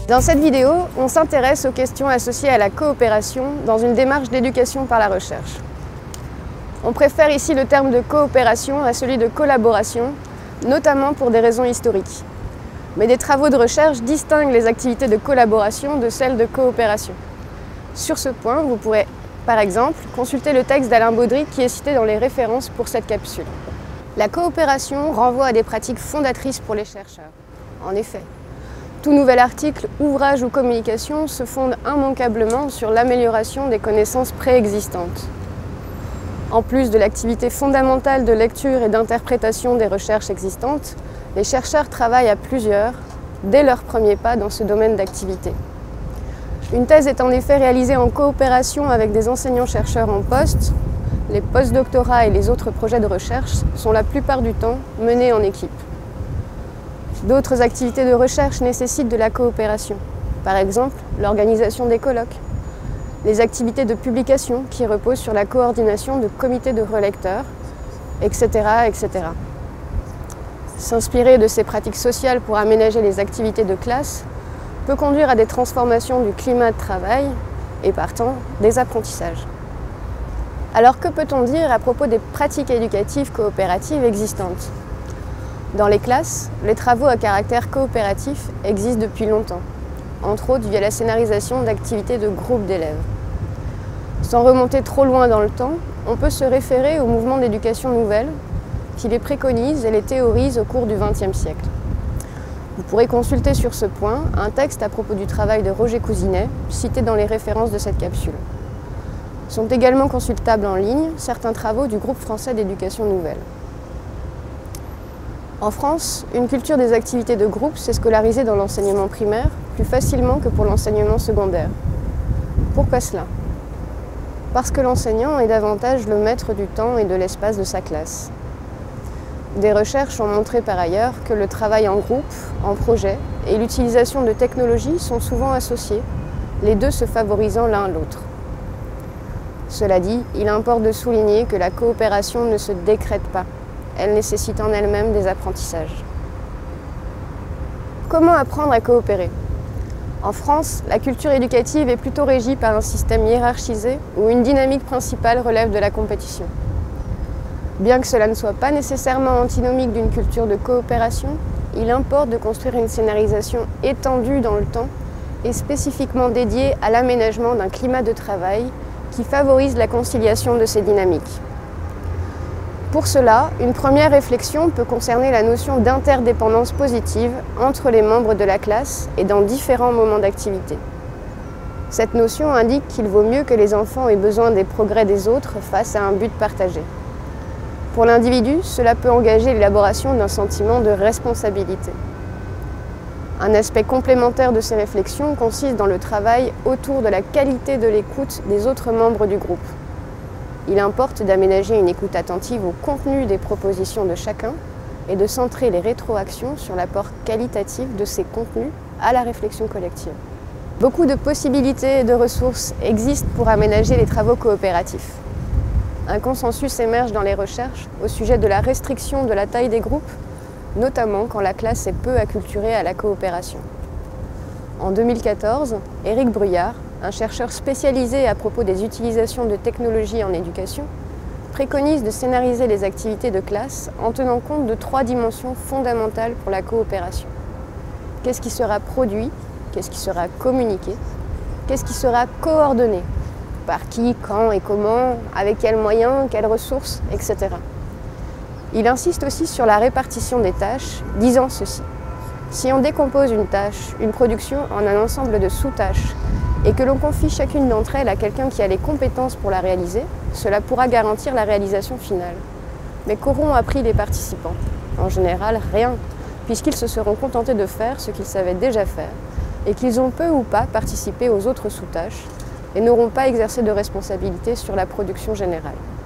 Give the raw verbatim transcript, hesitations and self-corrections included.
Dans cette vidéo, on s'intéresse aux questions associées à la coopération dans une démarche d'éducation par la recherche. On préfère ici le terme de coopération à celui de collaboration, notamment pour des raisons historiques. Mais des travaux de recherche distinguent les activités de collaboration de celles de coopération. Sur ce point, vous pourrez, par exemple, consulter le texte d'Alain Baudry qui est cité dans les références pour cette capsule. La coopération renvoie à des pratiques fondatrices pour les chercheurs. En effet, tout nouvel article, ouvrage ou communication se fonde immanquablement sur l'amélioration des connaissances préexistantes. En plus de l'activité fondamentale de lecture et d'interprétation des recherches existantes, les chercheurs travaillent à plusieurs, dès leur premier pas dans ce domaine d'activité. Une thèse est en effet réalisée en coopération avec des enseignants-chercheurs en poste. Les postdoctorats et les autres projets de recherche sont la plupart du temps menés en équipe. D'autres activités de recherche nécessitent de la coopération. Par exemple, l'organisation des colloques, les activités de publication qui reposent sur la coordination de comités de relecteurs, et cetera, et cetera. S'inspirer de ces pratiques sociales pour aménager les activités de classe peut conduire à des transformations du climat de travail et partant des apprentissages. Alors que peut-on dire à propos des pratiques éducatives coopératives existantes? Dans les classes, les travaux à caractère coopératif existent depuis longtemps, entre autres via la scénarisation d'activités de groupes d'élèves. Sans remonter trop loin dans le temps, on peut se référer au mouvement d'éducation nouvelle qui les préconise et les théorise au cours du vingtième siècle. Vous pourrez consulter sur ce point un texte à propos du travail de Roger Cousinet, cité dans les références de cette capsule. Sont également consultables en ligne certains travaux du groupe français d'éducation nouvelle. En France, une culture des activités de groupe s'est scolarisée dans l'enseignement primaire plus facilement que pour l'enseignement secondaire. Pourquoi cela? Parce que l'enseignant est davantage le maître du temps et de l'espace de sa classe. Des recherches ont montré par ailleurs que le travail en groupe, en projet et l'utilisation de technologies sont souvent associés, les deux se favorisant l'un l'autre. Cela dit, il importe de souligner que la coopération ne se décrète pas. Elle nécessite en elle-même des apprentissages. Comment apprendre à coopérer? En France, la culture éducative est plutôt régie par un système hiérarchisé où une dynamique principale relève de la compétition. Bien que cela ne soit pas nécessairement antinomique d'une culture de coopération, il importe de construire une scénarisation étendue dans le temps et spécifiquement dédiée à l'aménagement d'un climat de travail qui favorise la conciliation de ces dynamiques. Pour cela, une première réflexion peut concerner la notion d'interdépendance positive entre les membres de la classe et dans différents moments d'activité. Cette notion indique qu'il vaut mieux que les enfants aient besoin des progrès des autres face à un but partagé. Pour l'individu, cela peut engager l'élaboration d'un sentiment de responsabilité. Un aspect complémentaire de ces réflexions consiste dans le travail autour de la qualité de l'écoute des autres membres du groupe. Il importe d'aménager une écoute attentive au contenu des propositions de chacun et de centrer les rétroactions sur l'apport qualitatif de ces contenus à la réflexion collective. Beaucoup de possibilités et de ressources existent pour aménager les travaux coopératifs. Un consensus émerge dans les recherches au sujet de la restriction de la taille des groupes, notamment quand la classe est peu acculturée à la coopération. En deux mille quatorze, Éric Bruyard, un chercheur spécialisé à propos des utilisations de technologies en éducation, préconise de scénariser les activités de classe en tenant compte de trois dimensions fondamentales pour la coopération. Qu'est-ce qui sera produit? Qu'est-ce qui sera communiqué? Qu'est-ce qui sera coordonné? Par qui, quand et comment? Avec quels moyens, quelles ressources, et cetera. Il insiste aussi sur la répartition des tâches, disant ceci. Si on décompose une tâche, une production, en un ensemble de sous-tâches, et que l'on confie chacune d'entre elles à quelqu'un qui a les compétences pour la réaliser, cela pourra garantir la réalisation finale. Mais qu'auront appris les participants? En général, rien, puisqu'ils se seront contentés de faire ce qu'ils savaient déjà faire, et qu'ils ont peu ou pas participé aux autres sous-tâches, et n'auront pas exercé de responsabilité sur la production générale.